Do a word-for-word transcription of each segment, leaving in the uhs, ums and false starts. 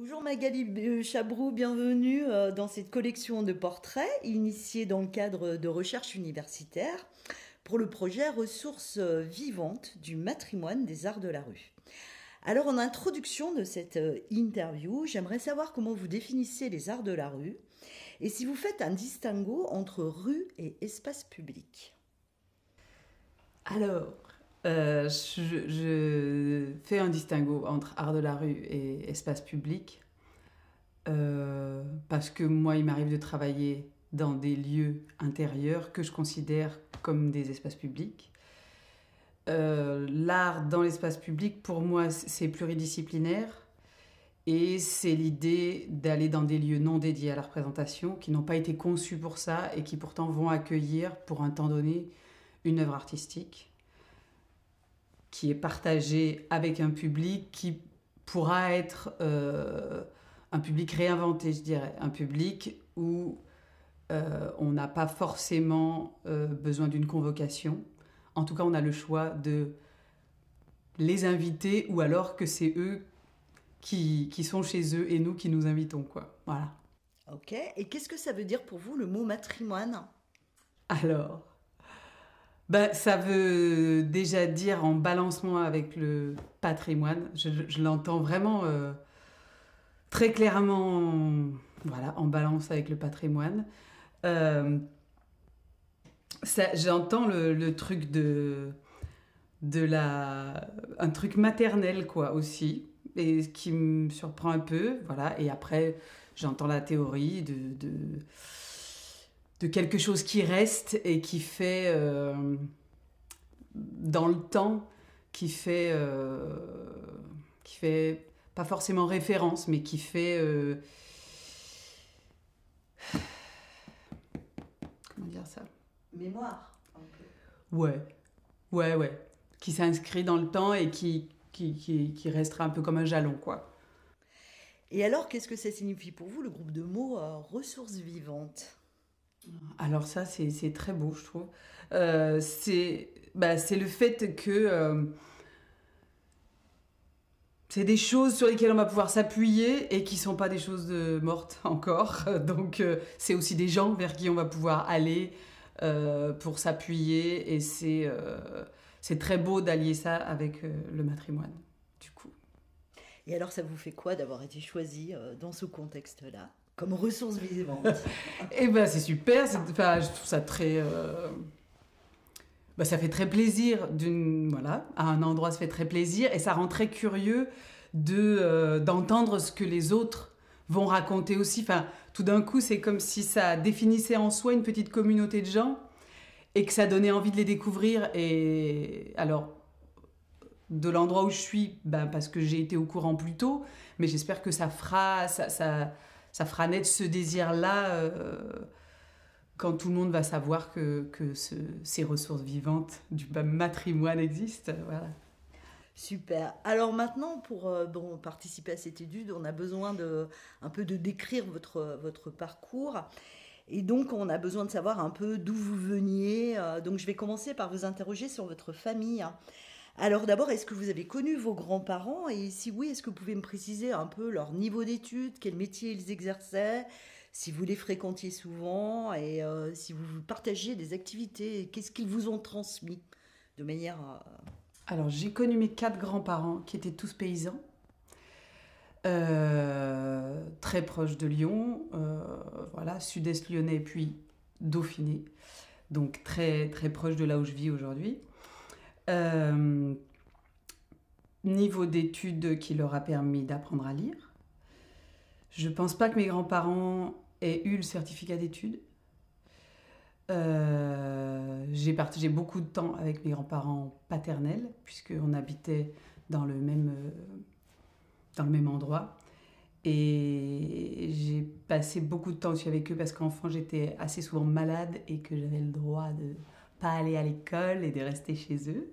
Bonjour Magali euh, Chabrou, bienvenue euh, dans cette collection de portraits initiée dans le cadre de recherche universitaire pour le projet Ressources euh, vivantes du matrimoine des arts de la rue. Alors en introduction de cette euh, interview, j'aimerais savoir comment vous définissez les arts de la rue et si vous faites un distinguo entre rue et espace public. Alors, euh, je, je fais un distinguo entre art de la rue et espace public euh, parce que moi, il m'arrive de travailler dans des lieux intérieurs que je considère comme des espaces publics. Euh, l'art dans l'espace public, pour moi, c'est pluridisciplinaire et c'est l'idée d'aller dans des lieux non dédiés à la représentation, qui n'ont pas été conçus pour ça et qui pourtant vont accueillir, pour un temps donné, une œuvre artistique qui est partagée avec un public qui pourra être euh, un public réinventé, je dirais. Un public où euh, on n'a pas forcément euh, besoin d'une convocation. En tout cas, on a le choix de les inviter ou alors que c'est eux qui, qui sont chez eux et nous qui nous invitons, quoi. Voilà. Ok, et qu'est-ce que ça veut dire pour vous le mot matrimoine ? Alors... Ben, ça veut déjà dire en balancement avec le patrimoine. Je, je l'entends vraiment euh, très clairement, voilà, en balance avec le patrimoine. Euh, ça, j'entends le, le truc de, de la, un truc maternel quoi aussi, et ce qui me surprend un peu, voilà. Et après, j'entends la théorie de, de de quelque chose qui reste et qui fait euh, dans le temps, qui fait euh, qui fait pas forcément référence, mais qui fait euh, comment dire ça ? Mémoire, un peu. Ouais, ouais, ouais, qui s'inscrit dans le temps et qui qui, qui qui restera un peu comme un jalon, quoi. Et alors, qu'est-ce que ça signifie pour vous le groupe de mots euh, ressources vivantes ? Alors ça, c'est, c'est très beau, je trouve. Euh, c'est, bah, c'est le fait que euh, c'est des choses sur lesquelles on va pouvoir s'appuyer et qui sont pas des choses de mortes encore. Donc euh, c'est aussi des gens vers qui on va pouvoir aller euh, pour s'appuyer et c'est, euh, c'est très beau d'allier ça avec euh, le matrimoine, du coup. Et alors, ça vous fait quoi d'avoir été choisi euh, dans ce contexte-là comme ressources vivantes ? Eh ben c'est super, c'est, enfin, je trouve ça très... Euh, bah, ça fait très plaisir, d'une, voilà, à un endroit ça fait très plaisir et ça rend très curieux de, euh, d'entendre ce que les autres vont raconter aussi. Enfin, tout d'un coup, c'est comme si ça définissait en soi une petite communauté de gens et que ça donnait envie de les découvrir. Et alors, de l'endroit où je suis, ben, parce que j'ai été au courant plus tôt, mais j'espère que ça fera... Ça, ça, ça fera naître ce désir-là euh, quand tout le monde va savoir que, que ce, ces ressources vivantes du matrimoine existent. Voilà. Super. Alors maintenant, pour euh, bon, participer à cette étude, on a besoin de, un peu de décrire votre, votre parcours. Et donc, on a besoin de savoir un peu d'où vous veniez. Euh, donc, je vais commencer par vous interroger sur votre famille. Alors d'abord, est-ce que vous avez connu vos grands-parents? Et si oui, est-ce que vous pouvez me préciser un peu leur niveau d'études, quel métier ils exerçaient, si vous les fréquentiez souvent et euh, si vous partagiez des activités, qu'est-ce qu'ils vous ont transmis de manière... euh, Alors, j'ai connu mes quatre grands-parents qui étaient tous paysans, euh, très proches de Lyon, euh, voilà, sud-est lyonnais puis Dauphiné, donc très, très proche de là où je vis aujourd'hui. Euh, niveau d'études qui leur a permis d'apprendre à lire. Je pense pas que mes grands-parents aient eu le certificat d'études. Euh, j'ai partagé beaucoup de temps avec mes grands-parents paternels, puisqu'on habitait dans le même, euh, dans le même endroit. Et j'ai passé beaucoup de temps aussi avec eux parce qu'enfant j'étais assez souvent malade et que j'avais le droit de pas aller à l'école et de rester chez eux.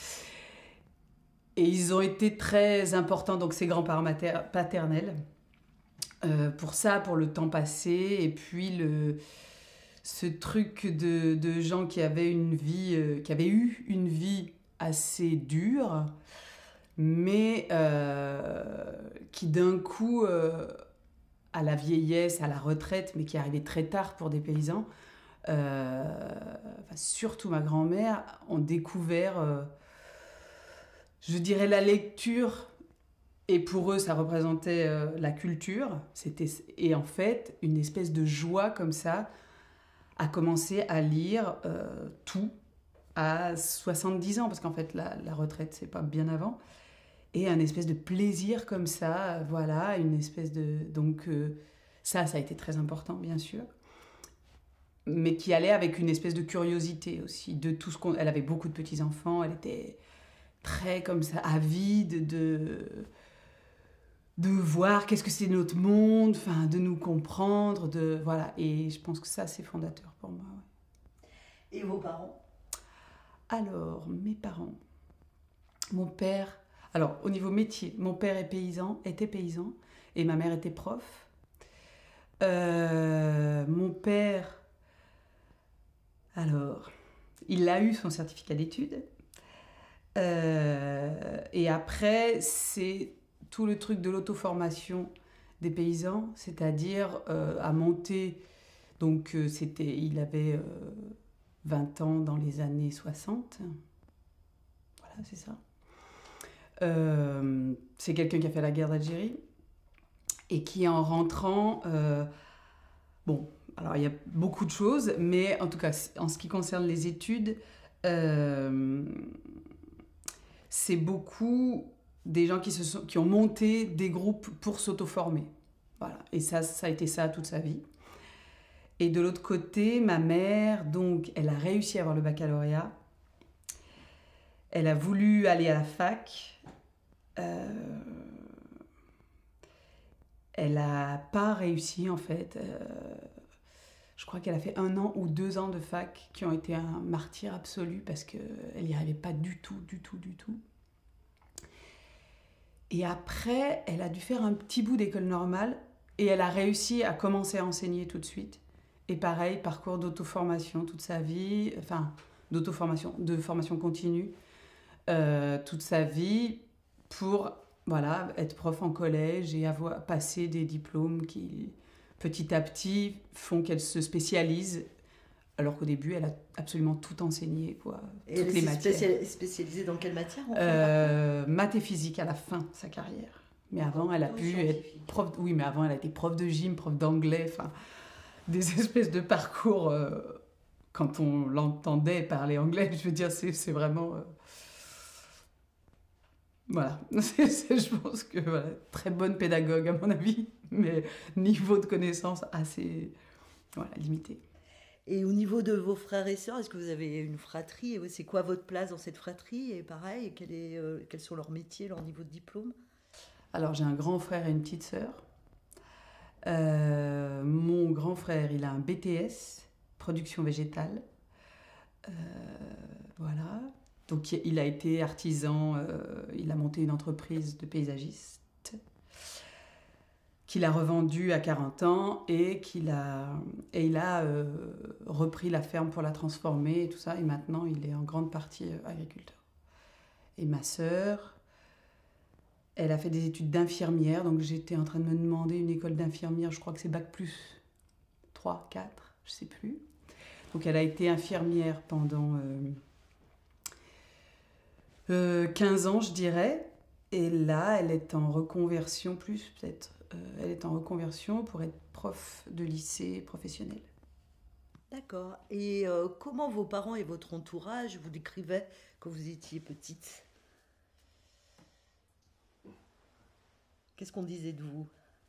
Et ils ont été très importants, donc ces grands-parents mater- paternels, euh, pour ça, pour le temps passé, et puis le, ce truc de, de gens qui avaient une vie, euh, qui avaient eu une vie assez dure, mais euh, qui d'un coup, euh, à la vieillesse, à la retraite, mais qui est arrivée très tard pour des paysans, euh, enfin, surtout ma grand-mère, ont découvert, euh, je dirais, la lecture. Et pour eux, ça représentait euh, la culture. C'était, et en fait, une espèce de joie comme ça, à commencer à lire euh, tout à soixante-dix ans, parce qu'en fait, la, la retraite, c'est pas bien avant. Et un espèce de plaisir comme ça, euh, voilà, une espèce de... Donc euh, ça, ça a été très important, bien sûr. Mais qui allait avec une espèce de curiosité aussi, de tout ce qu'on... Elle avait beaucoup de petits-enfants, elle était très comme ça, avide de... de voir qu'est-ce que c'est notre monde, enfin, de nous comprendre, de... Voilà, et je pense que ça, c'est fondateur pour moi. Ouais. Et vos parents? Alors, mes parents, mon père, alors au niveau métier, mon père est paysan, était paysan et ma mère était prof. Euh, mon père, alors, il a eu son certificat d'études euh, et après c'est tout le truc de l'auto-formation des paysans, c'est-à-dire euh, à monter, donc euh, c'était, il avait... Euh, vingt ans dans les années soixante. Voilà, c'est ça. Euh, c'est quelqu'un qui a fait la guerre d'Algérie et qui, en rentrant... Euh, bon, alors il y a beaucoup de choses, mais en tout cas, en ce qui concerne les études, euh, c'est beaucoup des gens qui, se sont, qui ont monté des groupes pour s'auto-former. Voilà. Et ça, ça a été ça toute sa vie. Et de l'autre côté, ma mère, donc, elle a réussi à avoir le baccalauréat. Elle a voulu aller à la fac. Euh, elle n'a pas réussi, en fait. Euh, je crois qu'elle a fait un an ou deux ans de fac qui ont été un martyr absolu parce qu'elle n'y arrivait pas du tout, du tout, du tout. Et après, elle a dû faire un petit bout d'école normale et elle a réussi à commencer à enseigner tout de suite. Et pareil, parcours d'auto-formation toute sa vie, enfin, d'auto-formation, de formation continue, euh, toute sa vie pour, voilà, être prof en collège et avoir passé des diplômes qui, petit à petit, font qu'elle se spécialise, alors qu'au début, elle a absolument tout enseigné, quoi, et toutes elle les s'est matières. spécial- spécialisée dans quelle matière en fait Euh, maths et physique à la fin de sa carrière. Mais avant, elle a Plutôt pu scientifique. être prof, oui, mais avant, elle a été prof de gym, prof d'anglais, enfin... des espèces de parcours, euh, quand on l'entendait parler anglais, je veux dire, c'est, c'est vraiment... Euh, voilà, c'est, c'est, je pense que voilà, très bonne pédagogue à mon avis, mais niveau de connaissance assez voilà, limité. Et au niveau de vos frères et sœurs, est-ce que vous avez une fratrie? Et c'est quoi votre place dans cette fratrie? Et pareil, quel est, euh, quels sont leurs métiers, leur niveau de diplôme? Alors j'ai un grand frère et une petite sœur. Euh, mon grand frère, il a un B T S, production végétale. Euh, voilà. Donc il a été artisan, euh, il a monté une entreprise de paysagiste qu'il a revendue à quarante ans et, qu'il a, et il a euh, repris la ferme pour la transformer et tout ça. Et maintenant, il est en grande partie euh, agriculteur. Et ma sœur, elle a fait des études d'infirmière. Donc j'étais en train de me demander une école d'infirmière, je crois que c'est bac plus trois, quatre, je ne sais plus. Donc elle a été infirmière pendant... Euh, Euh, quinze ans, je dirais. Et là, elle est en reconversion, plus peut-être. Euh, elle est en reconversion pour être prof de lycée professionnel. D'accord. Et euh, comment vos parents et votre entourage vous décrivaient quand vous étiez petite? Qu'est-ce qu'on disait de vous?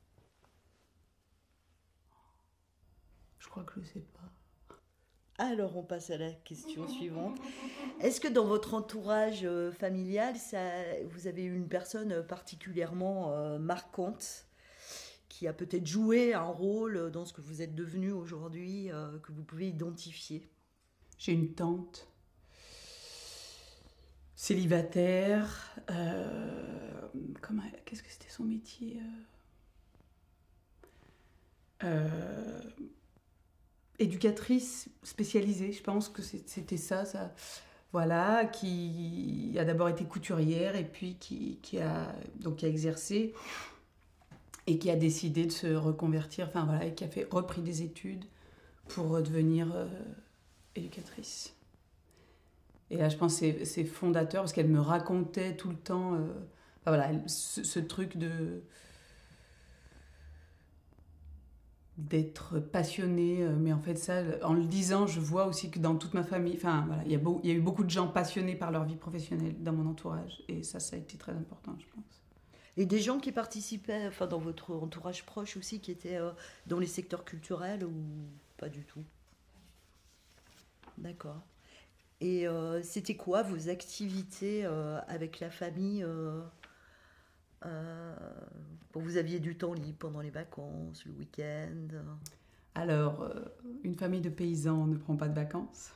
Je crois que je ne sais pas. Alors, on passe à la question suivante. Est-ce que dans votre entourage euh, familial, ça, vous avez eu une personne particulièrement euh, marquante qui a peut-être joué un rôle dans ce que vous êtes devenu aujourd'hui, euh, que vous pouvez identifier? J'ai une tante célibataire. Euh, comment, qu'est-ce que c'était son métier euh, éducatrice spécialisée, je pense que c'était ça, ça. voilà, qui a d'abord été couturière et puis qui, qui, a, donc qui a exercé et qui a décidé de se reconvertir, enfin voilà, et qui a fait, repris des études pour devenir euh, éducatrice. Et là, je pense que c'est, c'est fondateur parce qu'elle me racontait tout le temps, euh, enfin voilà, ce, ce truc de d'être passionnée, mais en fait ça, en le disant, je vois aussi que dans toute ma famille, enfin voilà, il y a beau, il y a eu beaucoup de gens passionnés par leur vie professionnelle dans mon entourage, et ça, ça a été très important, je pense. Et des gens qui participaient, enfin dans votre entourage proche aussi, qui étaient euh, dans les secteurs culturels ou pas du tout? D'accord. Et euh, c'était quoi vos activités euh, avec la famille euh, euh, quand vous aviez du temps libre pendant les vacances, le week-end? Alors, euh, une famille de paysans ne prend pas de vacances.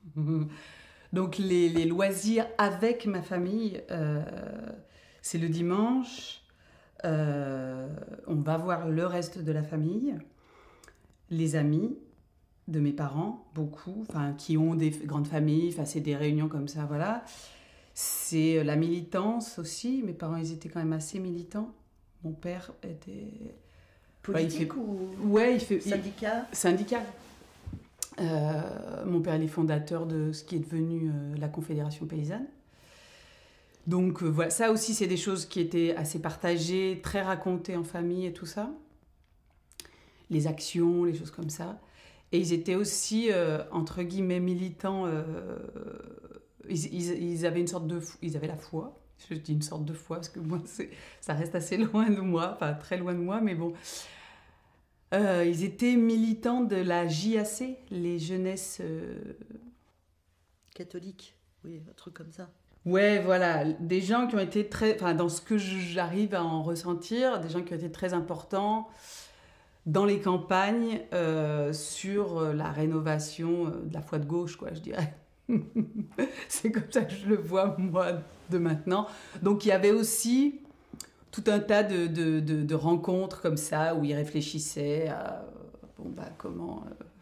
Donc les, les loisirs avec ma famille, euh, c'est le dimanche. Euh, on va voir le reste de la famille, les amis de mes parents, beaucoup, enfin qui ont des grandes familles. Enfin c'est des réunions comme ça, voilà. C'est la militance aussi. Mes parents, ils étaient quand même assez militants. Mon père était Politique ouais, il fait... ou ouais, il fait syndicat? Il... syndical. Euh, mon père est le fondateur de ce qui est devenu euh, la Confédération paysanne. Donc euh, voilà, ça aussi c'est des choses qui étaient assez partagées, très racontées en famille et tout ça. Les actions, les choses comme ça. Et ils étaient aussi, euh, entre guillemets, militants. Euh, ils, ils, ils avaient une sorte de... Ils avaient la foi. Je dis une sorte de foi parce que moi, c'est, ça reste assez loin de moi. Enfin, très loin de moi, mais bon... Euh, ils étaient militants de la J A C, les jeunesses... Euh... catholiques, oui, un truc comme ça. Ouais, voilà, des gens qui ont été très... Enfin, dans ce que j'arrive à en ressentir, des gens qui ont été très importants dans les campagnes euh, sur la rénovation de la foi de gauche, quoi, je dirais. C'est comme ça que je le vois, moi, de maintenant. Donc, il y avait aussi... tout un tas de, de, de, de rencontres comme ça où ils réfléchissaient à bon, bah, comment,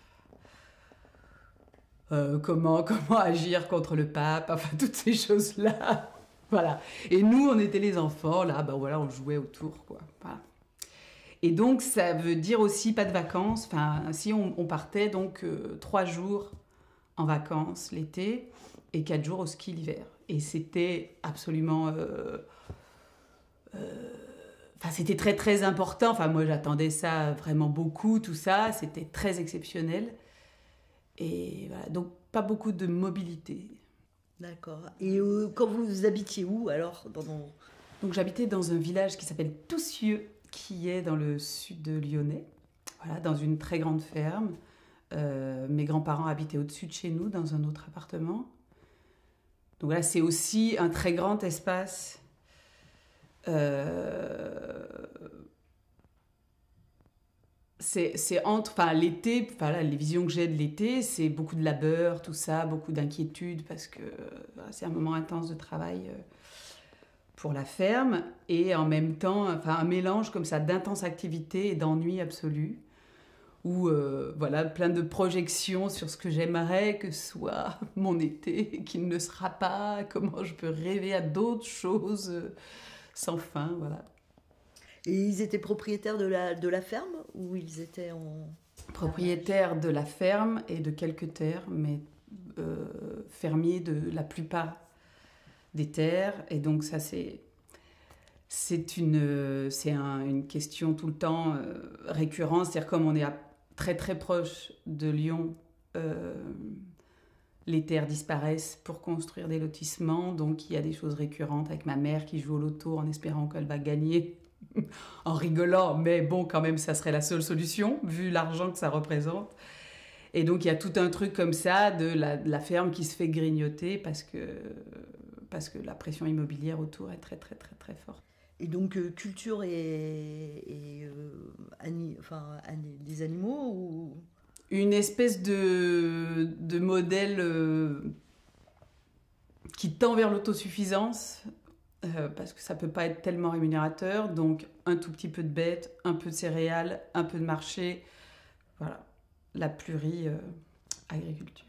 euh, euh, comment, comment agir contre le pape, enfin toutes ces choses-là. Voilà. Et nous, on était les enfants, là, bah, voilà, on jouait autour, quoi. Voilà. Et donc, ça veut dire aussi pas de vacances. Enfin, si on, on partait donc euh, trois jours en vacances l'été et quatre jours au ski l'hiver. Et c'était absolument... Euh, Euh, enfin, c'était très très important. Enfin, moi, j'attendais ça vraiment beaucoup, tout ça. C'était très exceptionnel. Et voilà, donc pas beaucoup de mobilité. D'accord. Et euh, quand vous habitiez où alors dans mon... Donc j'habitais dans un village qui s'appelle Toussieux, qui est dans le sud de Lyonnais. Voilà, dans une très grande ferme. Euh, mes grands-parents habitaient au-dessus de chez nous, dans un autre appartement. Donc là, c'est aussi un très grand espace. Euh, c'est, c'est entre, enfin l'été, enfin, les visions que j'ai de l'été, c'est beaucoup de labeur, tout ça, beaucoup d'inquiétude parce que voilà, c'est un moment intense de travail euh, pour la ferme et en même temps, enfin un mélange comme ça d'intense activité et d'ennui absolu où euh, voilà plein de projections sur ce que j'aimerais que soit mon été, qu'il ne sera pas, comment je peux rêver à d'autres choses. Euh, sans fin, voilà. Et ils étaient propriétaires de la, de la ferme ou ils étaient en... Propriétaires de la ferme et de quelques terres, mais euh, fermiers de la plupart des terres. Et donc ça, c'est, c'est, une, c'est un, une question tout le temps euh, récurrente. C'est-à-dire comme on est à, très très proche de Lyon, euh, les terres disparaissent pour construire des lotissements, donc il y a des choses récurrentes avec ma mère qui joue au loto en espérant qu'elle va gagner, en rigolant, mais bon, quand même, ça serait la seule solution, vu l'argent que ça représente. Et donc il y a tout un truc comme ça de la, de la ferme qui se fait grignoter parce que, parce que la pression immobilière autour est très, très, très, très forte. Et donc euh, culture et, et euh, ani, enfin, ani, les animaux ou... Une espèce de, de modèle euh, qui tend vers l'autosuffisance, euh, parce que ça ne peut pas être tellement rémunérateur. Donc, un tout petit peu de bêtes, un peu de céréales, un peu de marché. Voilà, la pluri-agriculture. Euh,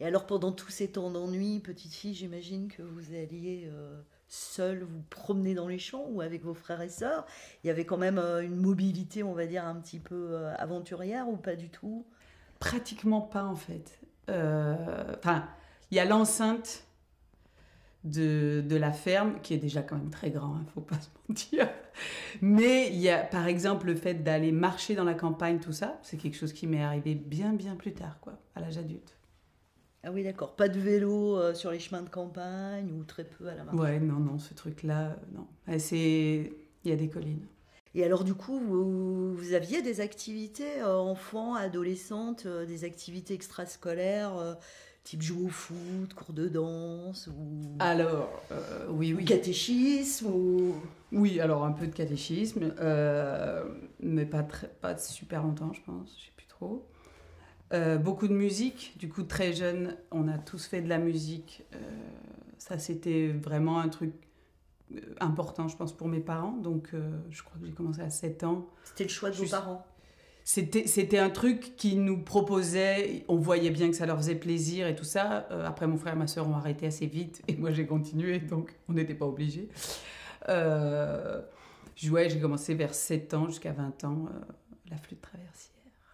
Et alors, pendant tous ces temps d'ennui, petite fille, j'imagine que vous alliez euh, seule vous promener dans les champs ou avec vos frères et sœurs. Il y avait quand même euh, une mobilité, on va dire, un petit peu euh, aventurière ou pas du tout? Pratiquement pas, en fait. Euh, Enfin, il y a l'enceinte de, de la ferme, qui est déjà quand même très grand, il ne faut pas se mentir. Mais il y a, par exemple, le fait d'aller marcher dans la campagne, tout ça, c'est quelque chose qui m'est arrivé bien, bien plus tard, quoi, à l'âge adulte. Ah oui, d'accord. Pas de vélo euh, sur les chemins de campagne ou très peu à la marche. Ouais, non, non, ce truc-là, euh, non. Ouais, c'est... Il y a des collines. Et alors, du coup, vous, vous aviez des activités euh, enfants, adolescentes, euh, des activités extrascolaires, euh, type jouer au foot, cours de danse ou, Alors, euh, oui, ou oui. catéchisme ou... Oui, alors un peu de catéchisme, euh, mais pas, très, pas super longtemps, je pense, je sais plus trop. Euh, beaucoup de musique, du coup très jeune, on a tous fait de la musique. Euh, ça, c'était vraiment un truc euh, important, je pense, pour mes parents. Donc, euh, je crois que j'ai commencé à sept ans. C'était le choix de Juste- vos parents. C'était, c'était un truc qui nous proposait, on voyait bien que ça leur faisait plaisir et tout ça. Euh, après, mon frère et ma soeur ont arrêté assez vite et moi j'ai continué, donc on n'était pas obligés. Euh, je jouais, j'ai commencé vers sept ans jusqu'à vingt ans, euh, la flûte traversière.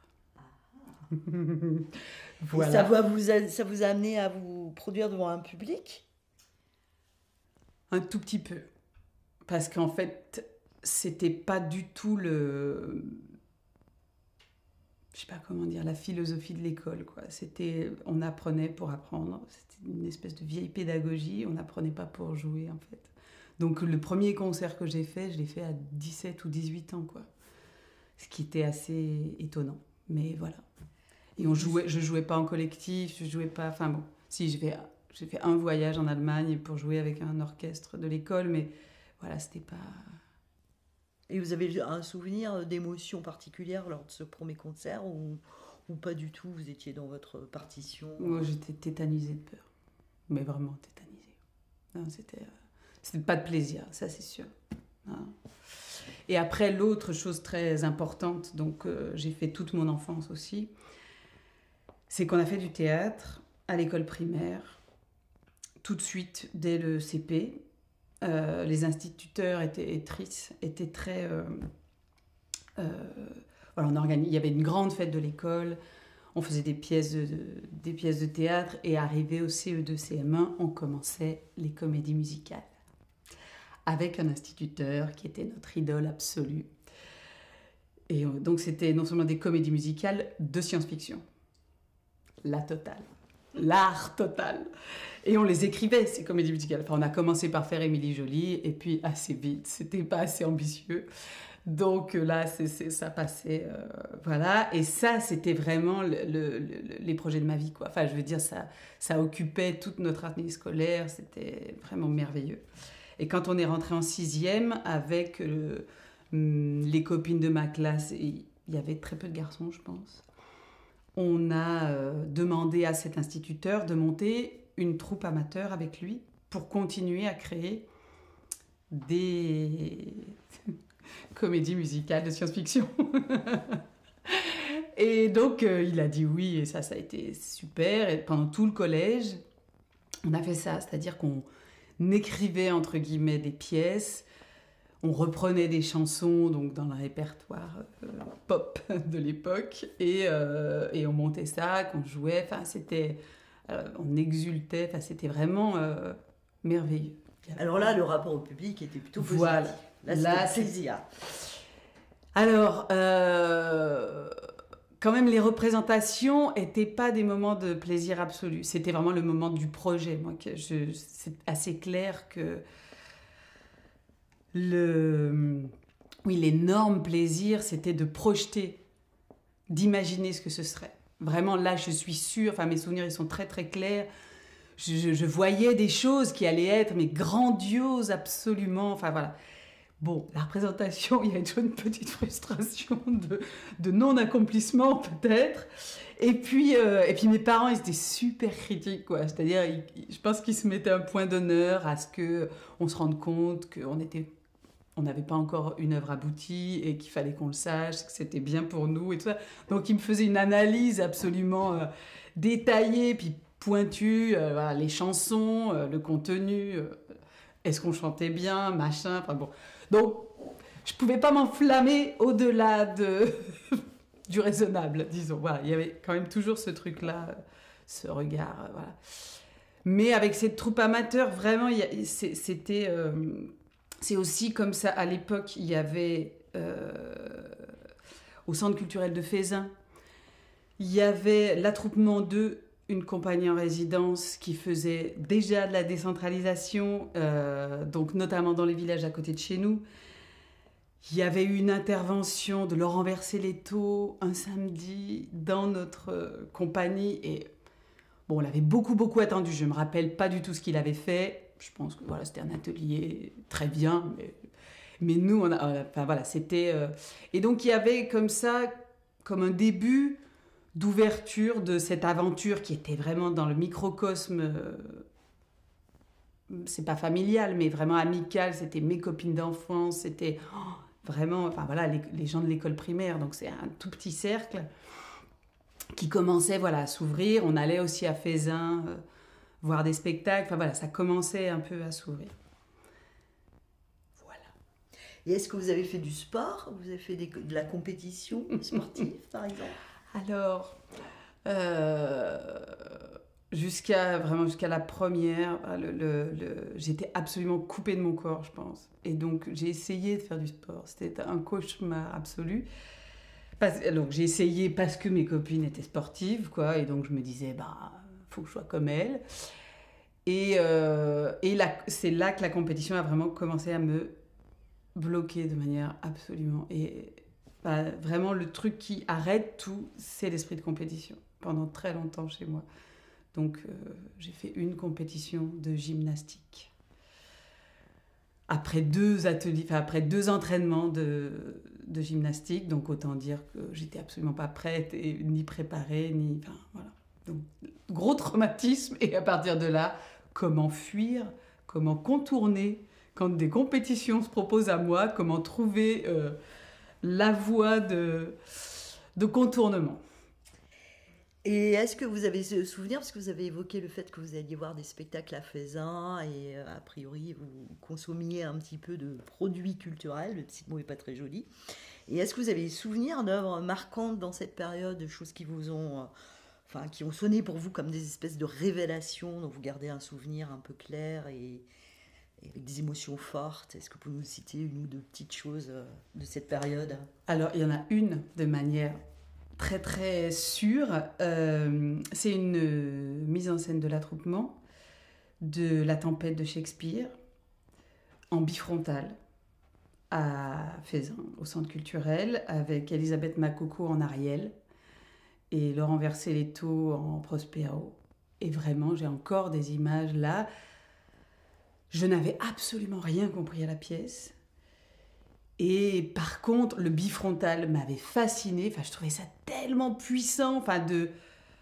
Et ça, Voilà. va vous a, ça vous a amené à vous produire devant un public? Un tout petit peu. Parce qu'en fait, c'était pas du tout le. Je sais pas comment dire, la philosophie de l'école, quoi. C'était. On apprenait pour apprendre. C'était une espèce de vieille pédagogie. On n'apprenait pas pour jouer, en fait. Donc, le premier concert que j'ai fait, je l'ai fait à dix-sept ou dix-huit ans, quoi. Ce qui était assez étonnant. Mais voilà. Et on jouait, je jouais pas en collectif, je jouais pas. Enfin bon, si, j'ai fait, j'ai fait un voyage en Allemagne pour jouer avec un orchestre de l'école, mais voilà, c'était pas. Et vous avez un souvenir d'émotion particulière lors de ce premier concert ou, ou pas du tout? Vous étiez dans votre partition? Moi, j'étais tétanisée de peur. Mais vraiment tétanisée. Non, c'était, euh, c'était pas de plaisir, ça c'est sûr. Non. Et après, l'autre chose très importante, donc euh, j'ai fait toute mon enfance aussi, c'est qu'on a fait du théâtre à l'école primaire, tout de suite, dès le C P. Euh, les instituteurs étaient, et trices étaient très... Euh, euh, voilà, on organi- il y avait une grande fête de l'école, on faisait des pièces de, de- des pièces de théâtre, et arrivé au C E deux, C M un, on commençait les comédies musicales. Avec un instituteur qui était notre idole absolue. Et euh, donc c'était non seulement des comédies musicales de science-fiction, la totale, l'art total. Et on les écrivait, ces comédies musicales. Enfin, on a commencé par faire Émilie Jolie, et puis assez vite, c'était pas assez ambitieux. Donc là, c'est, c'est, ça passait, euh, voilà. Et ça, c'était vraiment le, le, le, les projets de ma vie, quoi. Enfin, je veux dire, ça, ça occupait toute notre année scolaire, c'était vraiment merveilleux. Et quand on est rentré en sixième, avec euh, les copines de ma classe, il y avait très peu de garçons, je pense, on a euh, demandé à cet instituteur de monter une troupe amateur avec lui pour continuer à créer des comédies musicales de science-fiction. Et donc, euh, il a dit oui, et ça, ça a été super. Et pendant tout le collège, on a fait ça, c'est-à-dire qu'on écrivait, entre guillemets, des pièces, on reprenait des chansons donc dans le répertoire euh, pop de l'époque, et, euh, et on montait ça, qu'on jouait, enfin, c'était... Euh, on exultait, enfin, c'était vraiment euh, merveilleux. Alors là, le rapport au public était plutôt positif. Voilà. Là, c'était Là, le c'est- plaisir. Alors, euh, quand même, les représentations n'étaient pas des moments de plaisir absolu. C'était vraiment le moment du projet. Moi, que je, c'est assez clair que le, oui, l'énorme plaisir, c'était de projeter, d'imaginer ce que ce serait. Vraiment, là, je suis sûre, enfin, mes souvenirs, ils sont très, très clairs. Je, je- je voyais des choses qui allaient être, mais grandioses, absolument. Enfin, voilà. Bon, la représentation, il y a toujours une petite frustration de, de non-accomplissement, peut-être. Et puis, euh, et puis, mes parents, ils étaient super critiques, quoi. C'est-à-dire, ils- ils- je pense qu'ils se mettaient un point d'honneur à ce qu'on se rende compte qu'on était... On n'avait pas encore une œuvre aboutie et qu'il fallait qu'on le sache, que c'était bien pour nous et tout ça. Donc, ils me faisaient une analyse absolument euh, détaillée, puis pointu, euh, voilà, les chansons, euh, le contenu, euh, est-ce qu'on chantait bien, machin, enfin bon. Donc, je pouvais pas m'enflammer au-delà de du raisonnable, disons. Voilà, il y avait quand même toujours ce truc-là, ce regard, euh, voilà. Mais avec cette troupe amateur, vraiment, il y a- c'est- c'était... euh, c'est aussi comme ça, à l'époque, il y avait... euh, au Centre culturel de Fézin, il y avait l'attroupement deux, une compagnie en résidence qui faisait déjà de la décentralisation, euh, donc notamment dans les villages à côté de chez nous. Il y avait eu une intervention de Laurent Verset-Leto un samedi dans notre euh, compagnie et bon, on l'avait beaucoup beaucoup attendu. Je me rappelle pas du tout ce qu'il avait fait. Je pense que voilà, c'était un atelier très bien, mais, mais nous, on a, enfin voilà, c'était euh, et donc il y avait comme ça, comme un début d'ouverture de cette aventure qui était vraiment dans le microcosme. Euh, c'est pas familial, mais vraiment amical. C'était mes copines d'enfance, c'était oh, vraiment, enfin voilà, les, les gens de l'école primaire. Donc c'est un tout petit cercle qui commençait voilà, à s'ouvrir. On allait aussi à Fézin euh, voir des spectacles. Enfin voilà, ça commençait un peu à s'ouvrir. Voilà. Et est-ce que vous avez fait du sport? Vous avez fait des- de la compétition sportive, par exemple? Alors, euh, jusqu'à vraiment jusqu'à la première, bah, le, le- le- j'étais absolument coupée de mon corps, je pense. Et donc j'ai essayé de faire du sport. C'était un cauchemar absolu. Parce- donc j'ai essayé parce que mes copines étaient sportives, quoi. Et donc je me disais, bah, faut que je sois comme elles. Et, euh, et là, c'est là que la compétition a vraiment commencé à me bloquer de manière absolument. Et bah, vraiment, le truc qui arrête tout, c'est l'esprit de compétition. Pendant très longtemps chez moi. Donc, euh, j'ai fait une compétition de gymnastique. Après deux ateliers, enfin, après deux entraînements de, de gymnastique, donc autant dire que j'étais absolument pas prête, et, ni préparée, ni. Enfin, voilà. Donc, gros traumatisme, et à partir de là, comment fuir, comment contourner quand des compétitions se proposent à moi, comment trouver euh, la voie de, de contournement. Et est-ce que vous avez ce souvenir, parce que vous avez évoqué le fait que vous alliez voir des spectacles à Fézin et euh, a priori vous consommiez un petit peu de produits culturels, le petit mot n'est pas très joli. Et est-ce que vous avez des souvenirs d'œuvres marquantes dans cette période, de choses qui vous ont, euh, enfin, qui ont sonné pour vous comme des espèces de révélations, dont vous gardez un souvenir un peu clair et, et avec des émotions fortes? Est-ce que vous pouvez nous citer une ou deux petites choses euh, de cette période? Alors, il y en a une de manière très très sûre. Euh, c'est une euh, mise en scène de l'attroupement de La Tempête de Shakespeare en bifrontal à Fézin, au Centre culturel, avec Elisabeth Makoko en Ariel et Laurent Verset-Leto en Prospero. Et vraiment, j'ai encore des images là. Je n'avais absolument rien compris à la pièce. Et par contre, le bifrontal m'avait fasciné. Enfin, je trouvais ça tellement puissant. Enfin, de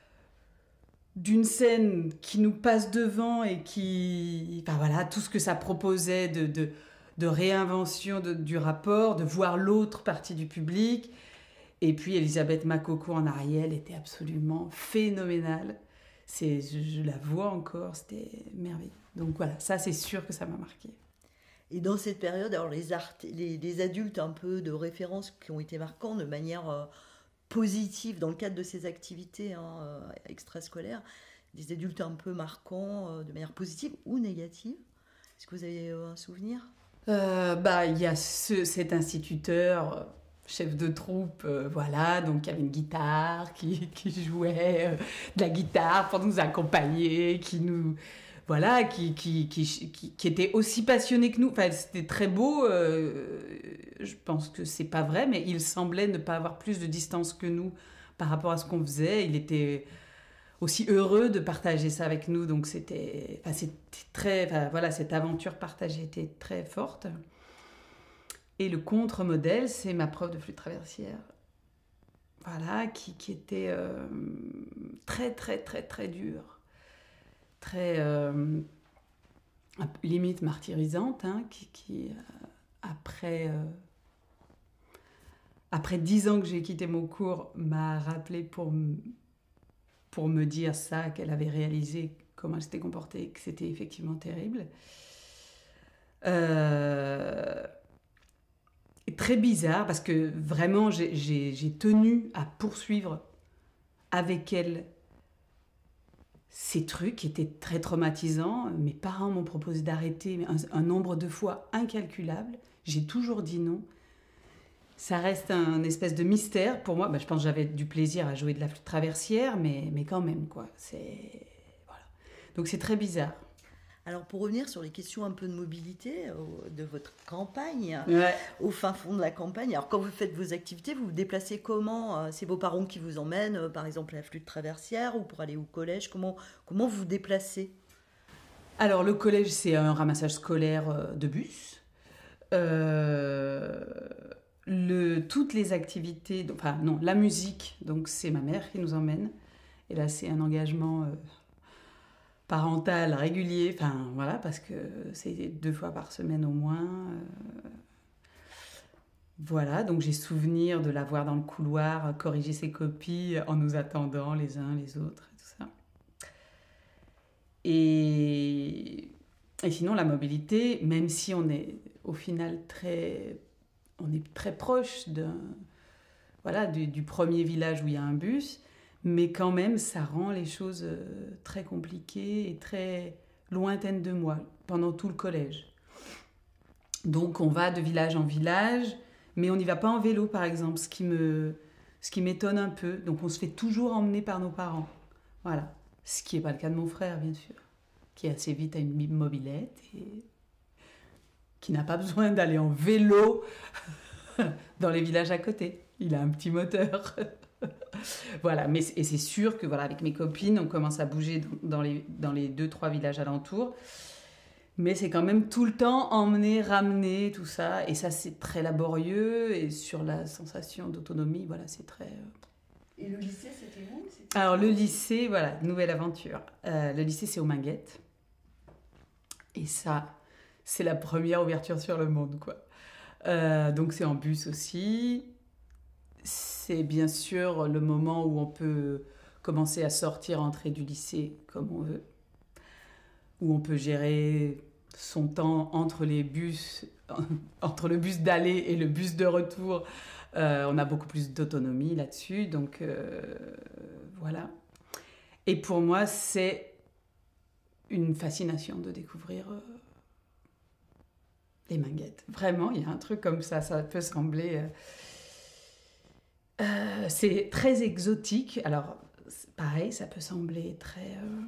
d'une scène qui nous passe devant et qui, enfin voilà, tout ce que ça proposait de de, de réinvention de, du rapport, de voir l'autre partie du public. Et puis Elisabeth Makoko en Ariel était absolument phénoménale. C'est, je, je la vois encore, c'était merveilleux. Donc voilà, ça c'est sûr que ça m'a marqué. Et dans cette période, alors les, art- les, les adultes un peu de référence qui ont été marquants de manière euh, positive dans le cadre de ces activités hein, euh, extrascolaires, des adultes un peu marquants euh, de manière positive ou négative. Est-ce que vous avez euh, un souvenir? Euh, bah, il y a ce, cet instituteur, euh, chef de troupe, euh, voilà, donc il y avait une guitare qui, qui jouait euh, de la guitare pour nous accompagner, qui nous, voilà, qui, qui, qui, qui, qui était aussi passionné que nous. Enfin, c'était très beau. Euh, je pense que c'est pas vrai, mais il semblait ne pas avoir plus de distance que nous par rapport à ce qu'on faisait. Il était aussi heureux de partager ça avec nous. Donc c'était, enfin, c'était très, enfin, voilà, cette aventure partagée était très forte. Et le contre-modèle, c'est ma prof de flûte traversière, voilà, qui, qui était euh, très, très, très, très dure, très euh, limite martyrisante, hein, qui, qui euh, après euh, après dix ans que j'ai quitté mon cours, m'a rappelé pour pour me dire ça, qu'elle avait réalisé comment elle s'était comportée, que c'était effectivement terrible. Euh, très bizarre, parce que vraiment, j'ai, j'ai, j'ai tenu à poursuivre avec elle ces trucs qui étaient très traumatisants. Mes parents m'ont proposé d'arrêter un, un nombre de fois incalculable. J'ai toujours dit non. Ça reste un espèce de mystère pour moi. Bah, je pense que j'avais du plaisir à jouer de la flûte traversière, mais, mais quand même, quoi. C'est... Voilà. Donc c'est très bizarre. Alors pour revenir sur les questions un peu de mobilité, euh, de votre campagne, Ouais. au fin fond de la campagne, alors quand vous faites vos activités, vous vous déplacez comment? euh, C'est vos parents qui vous emmènent, euh, par exemple, à la flûte traversière ou pour aller au collège? Comment, comment vous vous déplacez? Alors le collège, c'est un ramassage scolaire euh, de bus. Euh, le, toutes les activités, donc- enfin non, la musique, donc c'est ma mère qui nous emmène. Et là, c'est un engagement euh, parental régulier, enfin voilà, parce que c'est deux fois par semaine au moins. euh, Voilà, donc j'ai souvenir de la voir dans le couloir euh, corriger ses copies en nous attendant les uns les autres et tout ça. Et, et sinon, la mobilité, même si on est au final très, on est très proche d'un, voilà, du, du premier village où il y a un bus, mais quand même, ça rend les choses euh, très compliquées et très lointaines de moi pendant tout le collège. Donc, on va de village en village, mais on n'y va pas en vélo, par exemple, ce qui me, ce qui m'étonne un peu. Donc, on se fait toujours emmener par nos parents. Voilà. Ce qui n'est pas le cas de mon frère, bien sûr, qui assez vite a une mobilette et qui n'a pas besoin d'aller en vélo dans les villages à côté. Il a un petit moteur. Voilà, mais et c'est sûr que voilà, avec mes copines, on commence à bouger dans les, dans les deux, trois villages alentours. Mais c'est quand même tout le temps emmener, ramener, tout ça. Et ça, c'est très laborieux. Et sur la sensation d'autonomie, voilà, c'est très... euh, Et le lycée, c'était où? C'était... Alors, le lycée, voilà, nouvelle aventure. Euh, le lycée, c'est aux Minguettes. Et ça, c'est la première ouverture sur le monde, quoi. Euh, donc, c'est en bus aussi. C'est bien sûr le moment où on peut commencer à sortir, entrer du lycée comme on veut. Où on peut gérer son temps entre les bus, entre le bus d'aller et le bus de retour. Euh, on a beaucoup plus d'autonomie là-dessus, donc euh, voilà. Et pour moi, c'est une fascination de découvrir euh, les Minguettes. Vraiment, il y a un truc comme ça, ça peut sembler... Euh, euh, c'est très exotique. Alors, pareil, ça peut sembler très... Euh,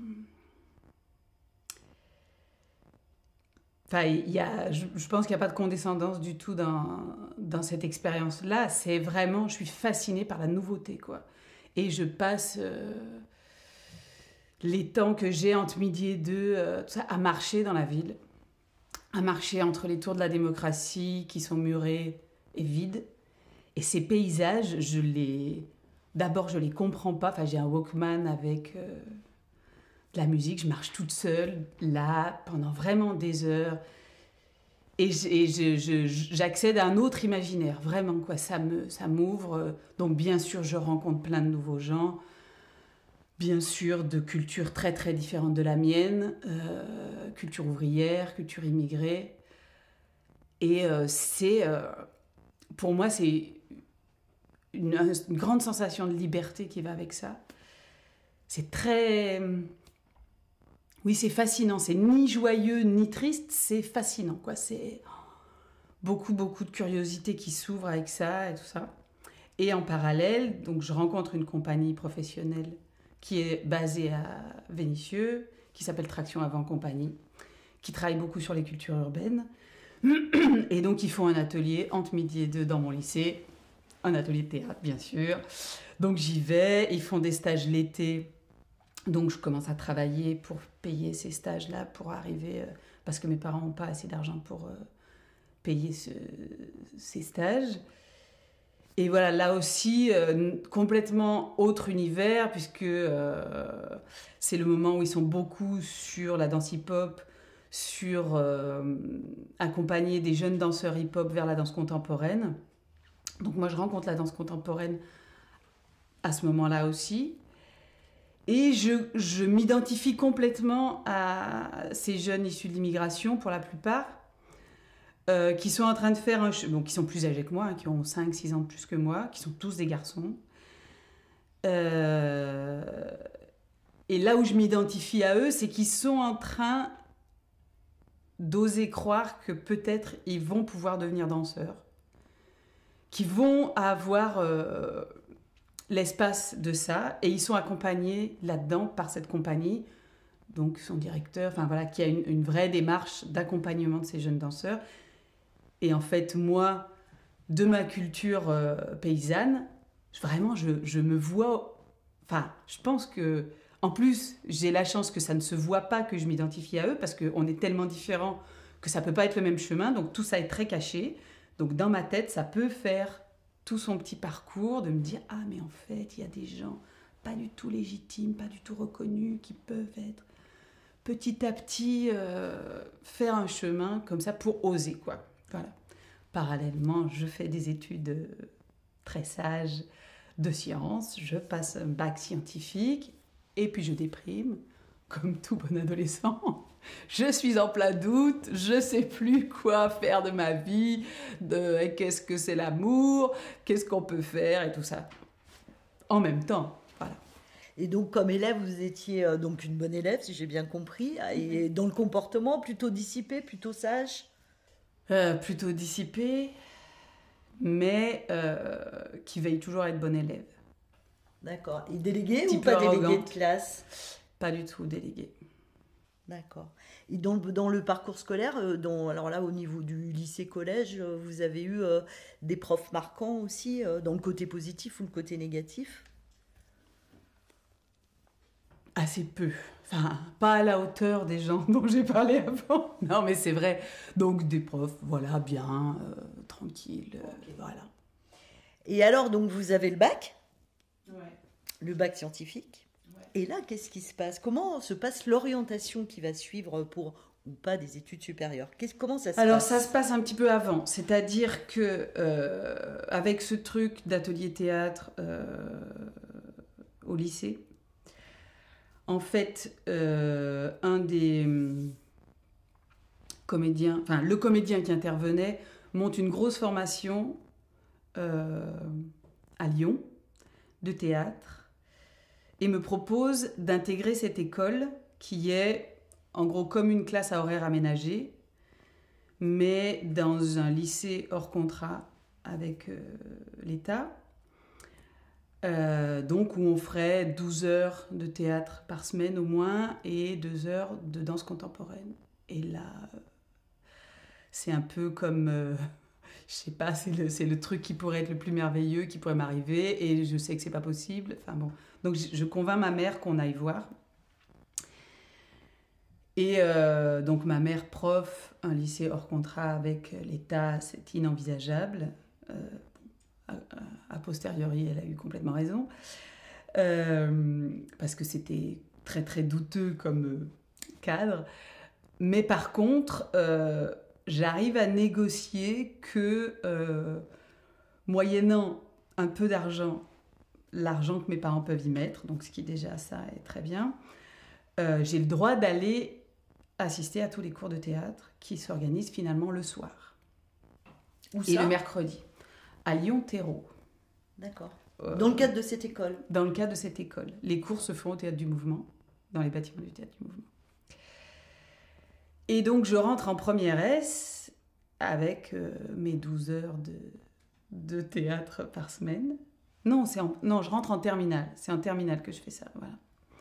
Enfin, il y a, je, je pense qu'il n'y a pas de condescendance du tout dans, dans cette expérience-là. C'est vraiment, je suis fascinée par la nouveauté, quoi. Et je passe euh, les temps que j'ai entre midi et deux, euh, tout ça, à marcher dans la ville, à marcher entre les tours de la démocratie qui sont murées et vides. Et ces paysages, je les, d'abord, je les comprends pas. Enfin, j'ai un Walkman avec... Euh, de la musique, je marche toute seule, là, pendant vraiment des heures. Et, je, et je, je, j'accède à un autre imaginaire, vraiment, quoi. Ça, me, ça m'ouvre. Donc, bien sûr, je rencontre plein de nouveaux gens, bien sûr, de cultures très, très différentes de la mienne, euh, culture ouvrière, culture immigrée. Et euh, c'est, euh, pour moi, c'est une, une grande sensation de liberté qui va avec ça. C'est très... Oui, c'est fascinant. C'est ni joyeux ni triste, c'est fascinant, quoi. C'est beaucoup, beaucoup de curiosité qui s'ouvre avec ça et tout ça. Et en parallèle, donc je rencontre une compagnie professionnelle qui est basée à Vénissieux, qui s'appelle Traction Avant Compagnie, qui travaille beaucoup sur les cultures urbaines. Et donc, ils font un atelier entre midi et deux dans mon lycée. Un atelier de théâtre, bien sûr. Donc, j'y vais. Ils font des stages l'été. Donc, je commence à travailler pour payer ces stages-là, pour arriver... Euh, parce que mes parents n'ont pas assez d'argent pour euh, payer ce, ces stages. Et voilà, là aussi, euh, complètement autre univers, puisque euh, c'est le moment où ils sont beaucoup sur la danse hip-hop, sur euh, accompagner des jeunes danseurs hip-hop vers la danse contemporaine. Donc moi, je rencontre la danse contemporaine à ce moment-là aussi. Et je, je m'identifie complètement à ces jeunes issus de l'immigration, pour la plupart, euh, qui sont en train de faire un... Bon, qui sont plus âgés que moi, hein, qui ont cinq six ans de plus que moi, qui sont tous des garçons. Euh, et là où je m'identifie à eux, c'est qu'ils sont en train d'oser croire que peut-être ils vont pouvoir devenir danseurs, qu'ils vont avoir... Euh, l'espace de ça, et ils sont accompagnés là-dedans par cette compagnie, donc son directeur, enfin voilà, qui a une, une vraie démarche d'accompagnement de ces jeunes danseurs. Et en fait, moi, de ma culture euh, paysanne, vraiment, je, je me vois... Enfin, je pense que... En plus, j'ai la chance que ça ne se voit pas que je m'identifie à eux, parce qu'on est tellement différents que ça ne peut pas être le même chemin, donc tout ça est très caché. Donc dans ma tête, ça peut faire... tout son petit parcours, de me dire « Ah, mais en fait, il y a des gens pas du tout légitimes, pas du tout reconnus, qui peuvent être petit à petit euh, faire un chemin comme ça pour oser, quoi. » Voilà. Parallèlement, je fais des études très sages de sciences, je passe un bac scientifique, et puis je déprime, comme tout bon adolescent. Je suis en plein doute, je sais plus quoi faire de ma vie, de qu'est-ce que c'est l'amour, qu'est-ce qu'on peut faire et tout ça. En même temps, voilà. Et donc, comme élève, vous étiez euh, donc une bonne élève, si j'ai bien compris, et dans le comportement, plutôt dissipé, plutôt sage. euh, Plutôt dissipé, mais euh, qui veille toujours à être bon élève. D'accord. Et délégué ou Petit pas peu délégué arrogant. de classe? Pas du tout délégué. D'accord. Et dans le, dans le parcours scolaire, euh, dans, alors là, au niveau du lycée-collège, euh, vous avez eu euh, des profs marquants aussi, euh, dans le côté positif ou le côté négatif? Assez peu. Enfin, pas à la hauteur des gens dont j'ai parlé avant. Non, mais c'est vrai. Donc, des profs, voilà, bien, euh, tranquilles, euh, Ok. voilà. Et alors, donc, vous avez le bac, Ouais. le bac scientifique. Ouais. Et là, qu'est-ce qui se passe? Comment se passe l'orientation qui va suivre pour ou pas des études supérieures? Qu'est-ce, comment ça se Alors, passe? ça se passe un petit peu avant. C'est-à-dire que, euh, avec ce truc d'atelier théâtre euh, au lycée, en fait, euh, un des hum, comédiens, enfin, le comédien qui intervenait monte une grosse formation euh, à Lyon de théâtre et me propose d'intégrer cette école qui est en gros comme une classe à horaire aménagé, mais dans un lycée hors contrat avec euh, l'État. Euh, donc où on ferait douze heures de théâtre par semaine au moins et deux heures de danse contemporaine. Et là, euh, c'est un peu comme... Euh, je sais pas, c'est le, c'est le truc qui pourrait être le plus merveilleux, qui pourrait m'arriver, et je sais que c'est pas possible. Enfin bon, donc je, je convainc ma mère qu'on aille voir. Et euh, donc ma mère, prof, un lycée hors contrat avec l'État, c'est inenvisageable. Euh, a, a posteriori, elle a eu complètement raison. Euh, parce que c'était très très douteux comme euh, cadre. Mais par contre... Euh, j'arrive à négocier que, euh, moyennant un peu d'argent, l'argent que mes parents peuvent y mettre, donc ce qui déjà ça est très bien, euh, j'ai le droit d'aller assister à tous les cours de théâtre qui s'organisent finalement le soir. Où Et ça? le mercredi, à Lyon-Terreau. D'accord. Euh, Dans le cadre de cette école? Dans le cadre de cette école. Les cours se font au Théâtre du Mouvement, dans les bâtiments du Théâtre du Mouvement. Et donc, je rentre en première S avec euh, mes douze heures de, de théâtre par semaine. Non, c'est en, non, je rentre en terminale. C'est en terminale que je fais ça, voilà.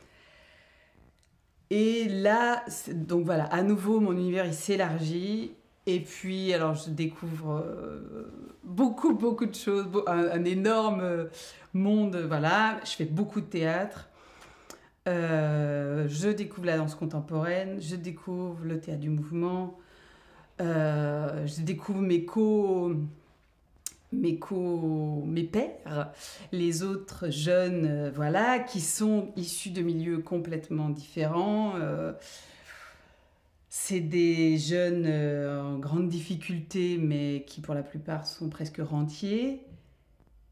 Et là, donc voilà, à nouveau, mon univers, il s'élargit. Et puis, alors, je découvre euh, beaucoup, beaucoup de choses, un, un énorme monde, voilà. Je fais beaucoup de théâtre. Euh, je découvre la danse contemporaine, je découvre le théâtre du mouvement, euh, je découvre mes co, mes co, mes pairs, les autres jeunes, euh, voilà, qui sont issus de milieux complètement différents. Euh, c'est des jeunes euh, en grande difficulté, mais qui pour la plupart sont presque rentiers.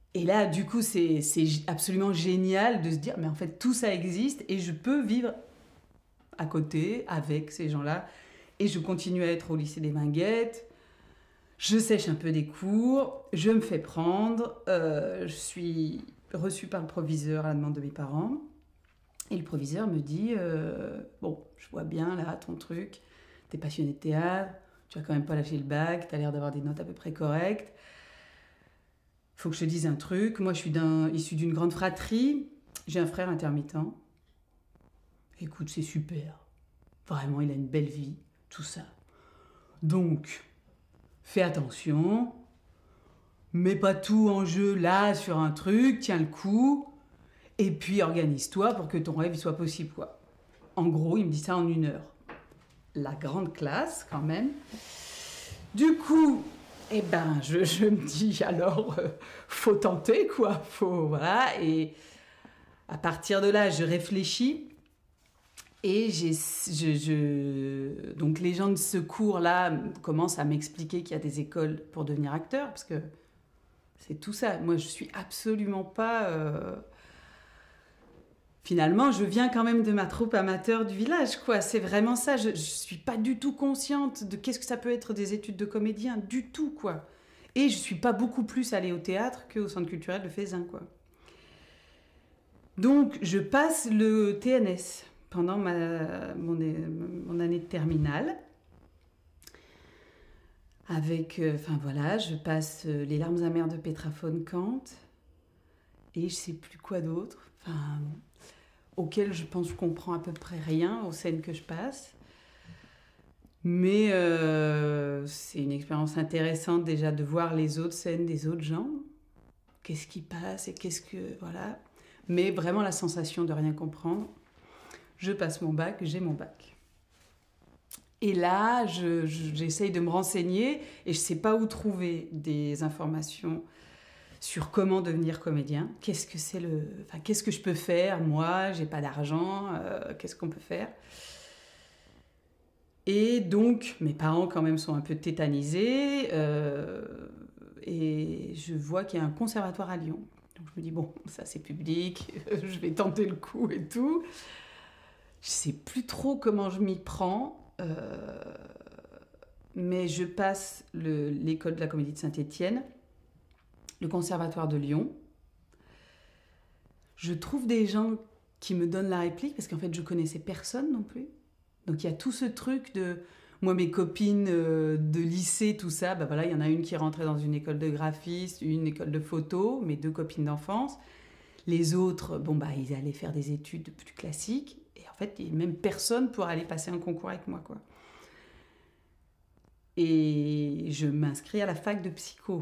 Et là, du coup, c'est, c'est absolument génial de se dire, mais en fait, tout ça existe et je peux vivre à côté, avec ces gens-là. Et je continue à être au lycée des Minguettes. Je sèche un peu des cours, je me fais prendre. Euh, je suis reçue par le proviseur à la demande de mes parents. Et le proviseur me dit, euh, bon, je vois bien là ton truc, t'es passionné de théâtre, tu vas quand même pas lâcher le bac, t'as l'air d'avoir des notes à peu près correctes. Faut que je te dise un truc, moi je suis d'un, issu d'une grande fratrie, j'ai un frère intermittent. Écoute, c'est super, vraiment il a une belle vie, tout ça. Donc, fais attention, mets pas tout en jeu là sur un truc, tiens le coup, et puis organise-toi pour que ton rêve il soit possible, quoi. En gros, il me dit ça en une heure. La grande classe, quand même. Du coup, eh ben, je, je me dis, alors, euh, faut tenter, quoi. Faut, voilà. Et à partir de là, je réfléchis. Et j'ai, je, je... donc les gens de ce cours-là commencent à m'expliquer qu'il y a des écoles pour devenir acteur, parce que c'est tout ça. Moi, je suis absolument pas... Euh... Finalement, je viens quand même de ma troupe amateur du village, quoi. C'est vraiment ça. Je ne suis pas du tout consciente de qu'est-ce que ça peut être des études de comédien, du tout, quoi. Et je ne suis pas beaucoup plus allée au théâtre qu'au centre culturel de Fézin, quoi. Donc, je passe le T N S pendant ma, mon, mon année de terminale. Avec, enfin euh, voilà, je passe euh, Les larmes amères de Petra von Kant. Et je ne sais plus quoi d'autre. Enfin... auquel je pense que je comprends à peu près rien aux scènes que je passe. Mais euh, c'est une expérience intéressante déjà de voir les autres scènes des autres gens. Qu'est-ce qui passe et qu'est-ce que... Voilà. Mais vraiment la sensation de rien comprendre. Je passe mon bac, j'ai mon bac. Et là, je, je, j'essaye de me renseigner et je ne sais pas où trouver des informations sur comment devenir comédien, qu'est-ce que c'est le, enfin, qu'est-ce que je peux faire, moi, j'ai pas d'argent, euh, qu'est-ce qu'on peut faire. Et donc, mes parents quand même sont un peu tétanisés, euh, et je vois qu'il y a un conservatoire à Lyon. Donc je me dis, bon, ça c'est public, je vais tenter le coup et tout. Je sais plus trop comment je m'y prends, euh, mais je passe le, l'école de la Comédie de Saint-Étienne, le conservatoire de Lyon. Je trouve des gens qui me donnent la réplique, parce qu'en fait, je connaissais personne non plus. Donc, il y a tout ce truc de... Moi, mes copines de lycée, tout ça, bah voilà, il y en a une qui rentrait dans une école de graphiste, une école de photo, mes deux copines d'enfance. Les autres, bon, bah, ils allaient faire des études plus classiques. Et en fait, il n'y a même personne pour aller passer un concours avec moi, quoi. Et je m'inscris à la fac de psycho.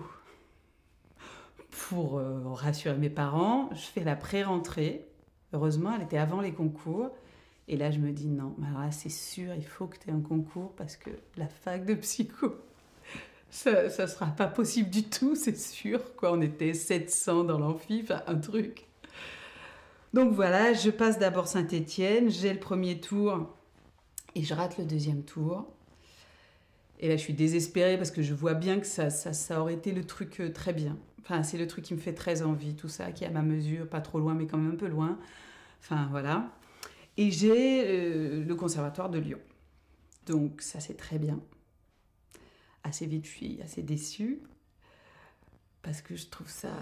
Pour euh, rassurer mes parents, je fais la pré-rentrée. Heureusement, elle était avant les concours. Et là, je me dis, non, alors là, c'est sûr, il faut que tu aies un concours parce que la fac de psycho, ça ne sera pas possible du tout, c'est sûr. Quoi, on était sept cents dans l'amphi, enfin, un truc. Donc voilà, je passe d'abord Saint-Étienne, j'ai le premier tour et je rate le deuxième tour. Et là, je suis désespérée parce que je vois bien que ça, ça, ça aurait été le truc très bien. Enfin, c'est le truc qui me fait très envie, tout ça, qui est à ma mesure, pas trop loin, mais quand même un peu loin. Enfin, voilà. Et j'ai euh, le conservatoire de Lyon. Donc, ça, c'est très bien. Assez vite, je suis assez déçue. Parce que je trouve ça...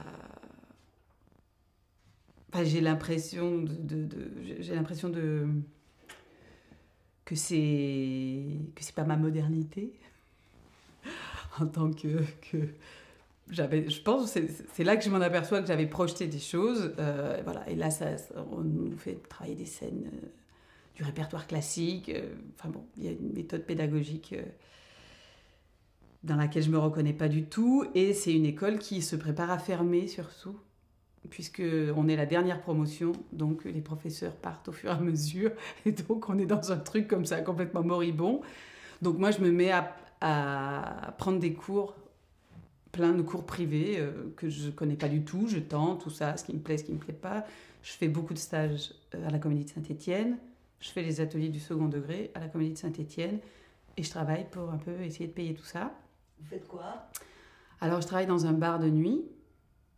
Enfin, j'ai l'impression de... de, de j'ai l'impression de... que c'est... que c'est pas ma modernité. En tant que... que... J'avais, je pense que c'est, c'est là que je m'en aperçois que j'avais projeté des choses. Euh, voilà. Et là, ça, ça, on nous fait travailler des scènes, euh, du répertoire classique. Euh, enfin bon, il y a une méthode pédagogique euh, dans laquelle je ne me reconnais pas du tout. Et c'est une école qui se prépare à fermer surtout, puisqu'on est la dernière promotion. Donc les professeurs partent au fur et à mesure. Et donc on est dans un truc comme ça, complètement moribond. Donc moi, je me mets à, à prendre des cours plein de cours privés euh, que je ne connais pas du tout, je tente, tout ça, ce qui me plaît, ce qui ne me plaît pas. Je fais beaucoup de stages à la Comédie de Saint-Étienne, je fais les ateliers du second degré à la Comédie de Saint-Étienne et je travaille pour un peu essayer de payer tout ça. Vous faites quoi ? Alors, je travaille dans un bar de nuit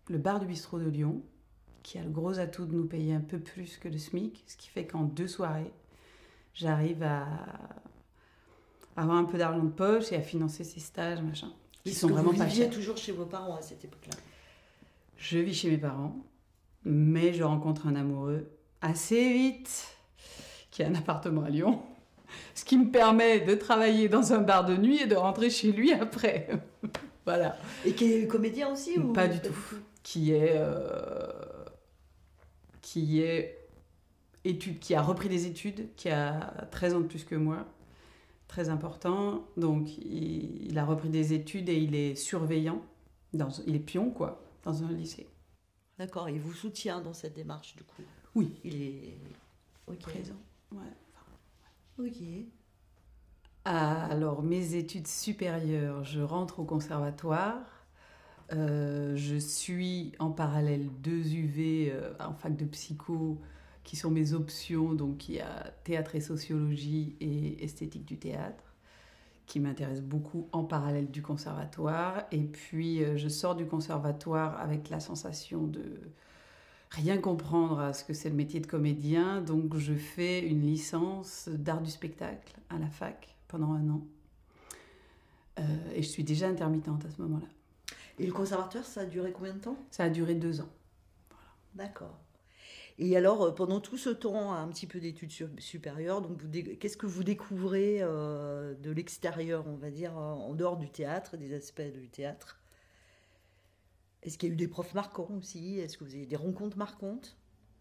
le bar du bistrot de Lyon, qui a le gros atout de nous payer un peu plus que le SMIC, ce qui fait qu'en deux soirées, j'arrive à avoir un peu d'argent de poche et à financer ces stages, machin, qui Est-ce sont que vraiment vous pas viviez chers. toujours chez vos parents à cette époque-là? Je vis chez mes parents, mais je rencontre un amoureux assez vite, qui a un appartement à Lyon, ce qui me permet de travailler dans un bar de nuit et de rentrer chez lui après. Voilà. Et qui est comédien aussi ou Pas du tout. Qui est, euh, qui est étude, qui a repris des études, qui a treize ans de plus que moi, très important. Donc il, il a repris des études et il est surveillant, dans, il est pion quoi, dans un lycée. D'accord, il vous soutient dans cette démarche du coup. Oui. Il est okay. Présent. Ouais. Ok. Ah, alors mes études supérieures, je rentre au conservatoire. Euh, je suis en parallèle deux U V euh, en fac de psycho qui sont mes options. Donc il y a théâtre et sociologie et esthétique du théâtre qui m'intéressent beaucoup en parallèle du conservatoire. Et puis euh, je sors du conservatoire avec la sensation de rien comprendre à ce que c'est le métier de comédien. Donc je fais une licence d'art du spectacle à la fac pendant un an. Euh, et je suis déjà intermittente à ce moment-là. Et le conservatoire, ça a duré combien de temps? Ça a duré deux ans. Voilà. D'accord. Et alors, pendant tout ce temps, un petit peu d'études supérieures, donc vous dé... qu'est-ce que vous découvrez euh, de l'extérieur, on va dire, en dehors du théâtre, des aspects du théâtre? Est-ce qu'il y a eu des profs marquants aussi? Est-ce que vous avez des rencontres marquantes?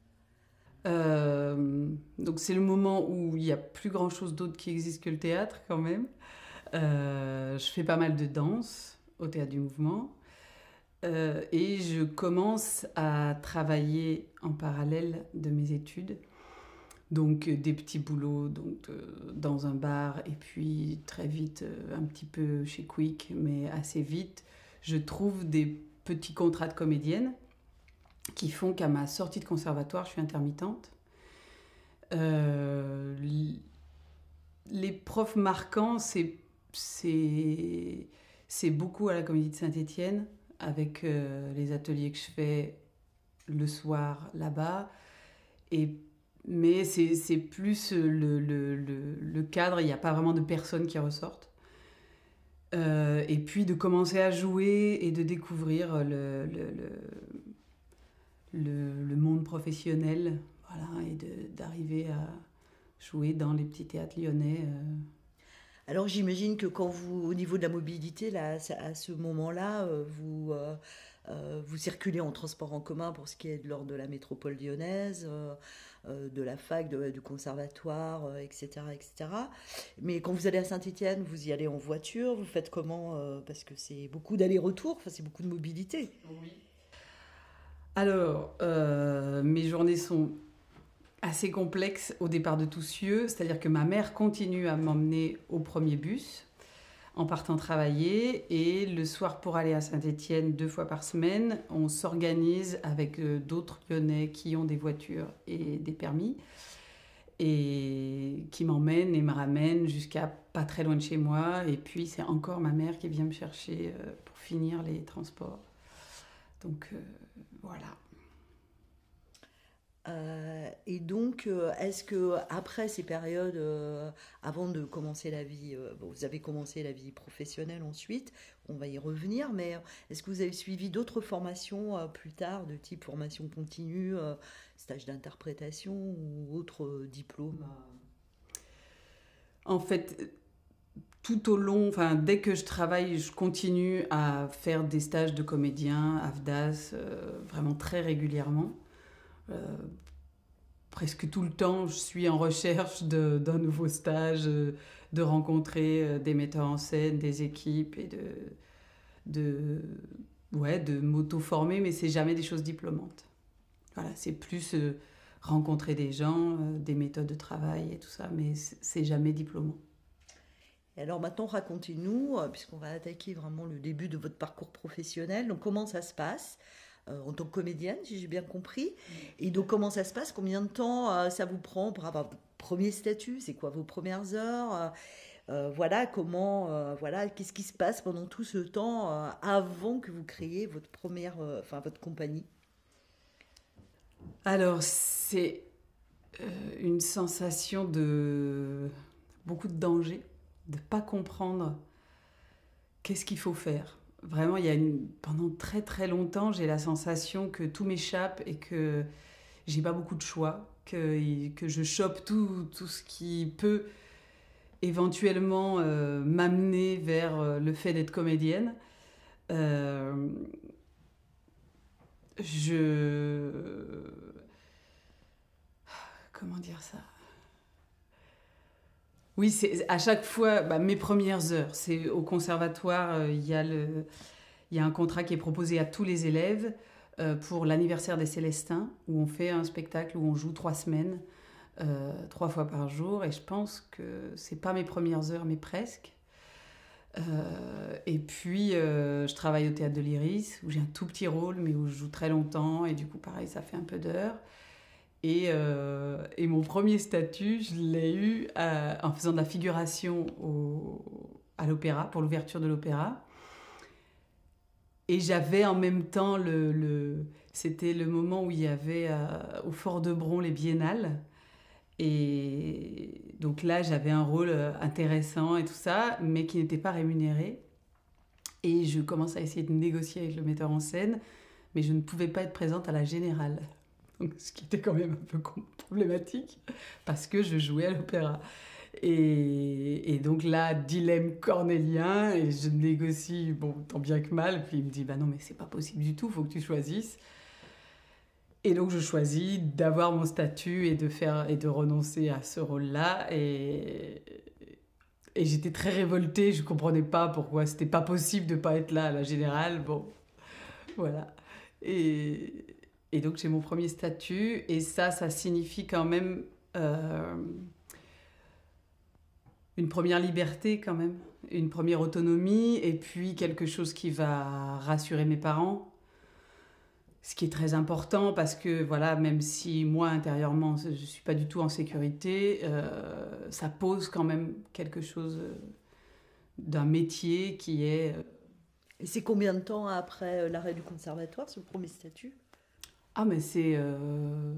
euh, Donc c'est le moment où il n'y a plus grand-chose d'autre qui existe que le théâtre quand même. Euh, je fais pas mal de danse au Théâtre du Mouvement. Euh, et je commence à travailler en parallèle de mes études. Donc euh, des petits boulots donc, euh, dans un bar et puis très vite euh, un petit peu chez Quick, mais assez vite, je trouve des petits contrats de comédienne qui font qu'à ma sortie de conservatoire, je suis intermittente. Euh, les profs marquants, c'est, c'est, c'est beaucoup à la Comédie de Saint-Étienne, avec euh, les ateliers que je fais le soir là-bas. Et, mais c'est, c'est plus le, le, le, le cadre, il n'y a pas vraiment de personnes qui ressortent. Euh, et puis de commencer à jouer et de découvrir le, le, le, le, le monde professionnel, voilà, et de, d'arriver à jouer dans les petits théâtres lyonnais. Euh. Alors j'imagine que quand vous, au niveau de la mobilité, là, à ce moment-là, vous, euh, euh, vous circulez en transport en commun pour ce qui est de l'ordre de la métropole lyonnaise, euh, euh, de la fac, de, du conservatoire, euh, et cetera, et cetera. Mais quand vous allez à Saint-Étienne, vous y allez en voiture, vous faites comment euh, parce que c'est beaucoup d'aller-retour, enfin, c'est beaucoup de mobilité. Oui. Alors, euh, mes journées sont assez complexe au départ de Toussieux, c'est-à-dire que ma mère continue à m'emmener au premier bus en partant travailler et le soir pour aller à Saint-Étienne deux fois par semaine, on s'organise avec d'autres Lyonnais qui ont des voitures et des permis et qui m'emmènent et me ramènent jusqu'à pas très loin de chez moi et puis c'est encore ma mère qui vient me chercher pour finir les transports. Donc euh, voilà. Euh, et donc, euh, est-ce que après ces périodes, euh, avant de commencer la vie, euh, bon, vous avez commencé la vie professionnelle ensuite, on va y revenir, mais est-ce que vous avez suivi d'autres formations euh, plus tard, de type formation continue, euh, stage d'interprétation ou autre euh, diplôme? En fait, tout au long, enfin, dès que je travaille, je continue à faire des stages de comédien, A F D A S, euh, vraiment très régulièrement. Euh, presque tout le temps, je suis en recherche de, d'un nouveau stage, euh, de rencontrer euh, des metteurs en scène, des équipes et de, de, ouais, de m'auto-former, mais c'est jamais des choses diplômantes. Voilà, c'est plus euh, rencontrer des gens, euh, des méthodes de travail et tout ça, mais c'est, c'est jamais diplômant. Et alors maintenant, racontez-nous, euh, puisqu'on va attaquer vraiment le début de votre parcours professionnel, donc comment ça se passe euh, en tant que comédienne, si j'ai bien compris. Et donc comment ça se passe? Combien de temps euh, ça vous prend pour avoir votre premier statut? C'est quoi vos premières heures? Euh, voilà comment, euh, voilà, qu'est-ce qui se passe pendant tout ce temps euh, avant que vous créiez votre première, euh, enfin votre compagnie. Alors, c'est euh, une sensation de beaucoup de danger, de ne pas comprendre qu'est-ce qu'il faut faire. Vraiment, il y a une... pendant très très longtemps, j'ai la sensation que tout m'échappe et que j'ai pas beaucoup de choix, que, que je chope tout, tout ce qui peut éventuellement euh, m'amener vers euh, le fait d'être comédienne. Euh, je... Comment dire ça? Oui, c'est à chaque fois, bah, mes premières heures, c'est au conservatoire, euh, il y a le, il y a un contrat qui est proposé à tous les élèves euh, pour l'anniversaire des Célestins, où on fait un spectacle où on joue trois semaines, euh, trois fois par jour, et je pense que c'est pas mes premières heures, mais presque. Euh, et puis, euh, je travaille au Théâtre de l'Iris, où j'ai un tout petit rôle, mais où je joue très longtemps, et du coup, pareil, ça fait un peu d'heures. Et, euh, et mon premier statut, je l'ai eu à- en faisant de la figuration au, à l'opéra, pour l'ouverture de l'opéra. Et j'avais en même temps le, le c'était le moment où il y avait euh, au Fort de Bron les biennales. Et donc là, j'avais un rôle euh, intéressant et tout ça, mais qui n'était pas rémunéré. Et je commence à essayer de négocier avec le metteur en scène, mais je ne pouvais pas être présente à la Générale. Donc, ce qui était quand même un peu problématique, parce que je jouais à l'opéra. Et, et donc là, dilemme cornélien, et je négocie, bon, tant bien que mal, puis il me dit, bah non, mais c'est pas possible du tout, faut que tu choisisses. Et donc je choisis d'avoir mon statut et de, faire, et de renoncer à ce rôle-là, et, et j'étais très révoltée, je comprenais pas pourquoi c'était pas possible de pas être là à la Générale, bon, voilà. Et, et donc j'ai mon premier statut, et ça, ça signifie quand même... Euh, une première liberté quand même, une première autonomie, et puis quelque chose qui va rassurer mes parents, ce qui est très important parce que voilà, même si moi intérieurement je ne suis pas du tout en sécurité, euh, ça pose quand même quelque chose d'un métier qui est... Et c'est combien de temps après euh, l'arrêt du conservatoire, ce premier statut? Ah mais c'est... Euh...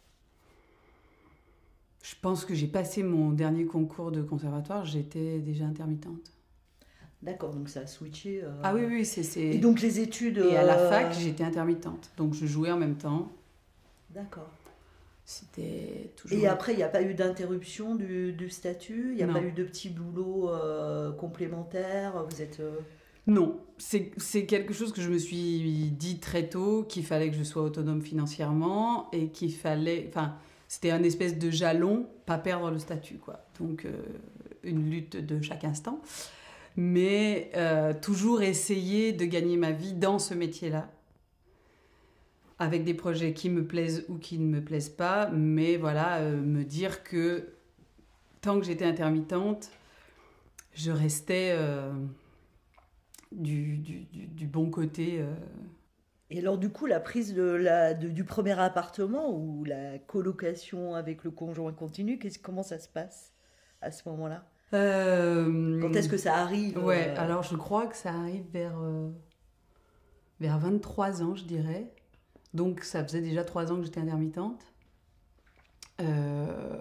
Je pense que j'ai passé mon dernier concours de conservatoire, j'étais déjà intermittente. D'accord, donc ça a switché. euh, Ah oui, oui, c'est... Et c'est... donc les études. Et à la euh, fac, j'étais intermittente. Donc je jouais en même temps. D'accord. C'était toujours... Et après, il n'y a pas eu d'interruption du, du statut, il n'y a Non. pas eu de petits boulots euh, complémentaires, vous êtes... euh, Non, c'est, c'est quelque chose que je me suis dit très tôt, qu'il fallait que je sois autonome financièrement et qu'il fallait... Enfin, c'était un espèce de jalon, pas perdre le statut, quoi. Donc, euh, une lutte de chaque instant. Mais euh, toujours essayer de gagner ma vie dans ce métier-là, avec des projets qui me plaisent ou qui ne me plaisent pas, mais voilà, euh, me dire que tant que j'étais intermittente, je restais euh, du, du, du, du bon côté. Euh. Et alors du coup, la prise de la, de- du premier appartement ou la colocation avec le conjoint continu, qu'est-ce- comment ça se passe à ce moment-là? Euh, Quand est-ce que ça arrive? Ouais, euh, alors je crois que ça arrive vers, euh, vers vingt-trois ans, je dirais. Donc ça faisait déjà trois ans que j'étais intermittente. Euh...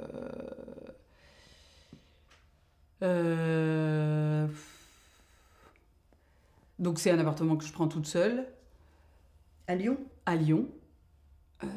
Euh... Donc c'est un appartement que je prends toute seule, À Lyon? à Lyon. Euh,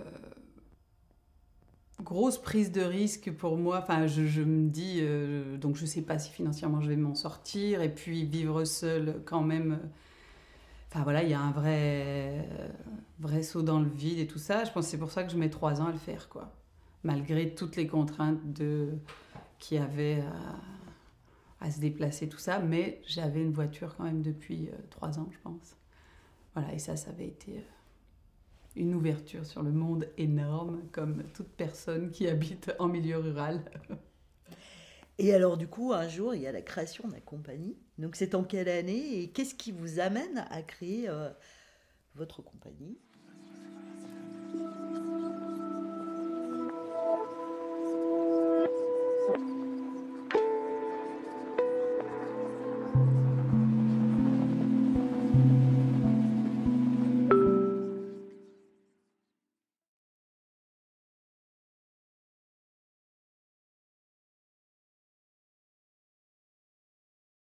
Grosse prise de risque pour moi. Enfin, je, je me dis, euh, donc je sais pas si financièrement je vais m'en sortir. Et puis vivre seule quand même. euh, Enfin voilà, il y a un vrai, euh, vrai saut dans le vide et tout ça. Je pense que c'est pour ça que je mets trois ans à le faire, quoi. Malgré toutes les contraintes de, qu'il y avait à, à se déplacer, tout ça. Mais j'avais une voiture quand même depuis euh, trois ans, je pense. Voilà, et ça, ça avait été euh, une ouverture sur le monde énorme, comme toute personne qui habite en milieu rural. Et alors du coup, un jour, il y a la création de la compagnie. Donc c'est en quelle année et qu'est-ce qui vous amène à créer euh, votre compagnie?